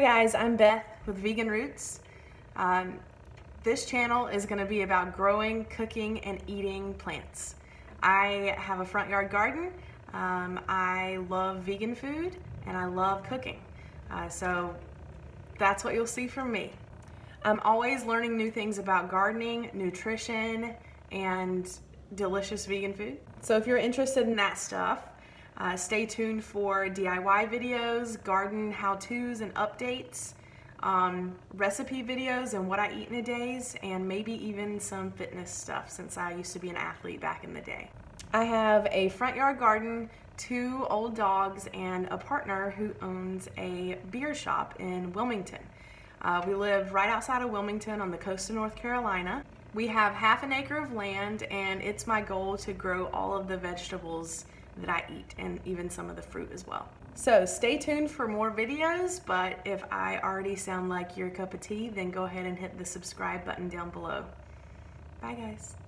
guys, I'm Beth with Vegan Roots. This channel is going to be about growing, cooking, and eating plants. I have a front yard garden. I love vegan food and I love cooking. So that's what you'll see from me. I'm always learning new things about gardening, nutrition, and delicious vegan food. So if you're interested in that stuff, stay tuned for DIY videos, garden how-tos and updates, recipe videos and what I eat in a day, and maybe even some fitness stuff since I used to be an athlete back in the day. I have a front yard garden, 2 old dogs, and a partner who owns a beer shop in Wilmington. We live right outside of Wilmington on the coast of North Carolina. We have half an acre of land, and it's my goal to grow all of the vegetables that I eat and even some of the fruit as well. So stay tuned for more videos, but if I already sound like your cup of tea, then go ahead and hit the subscribe button down below. Bye guys.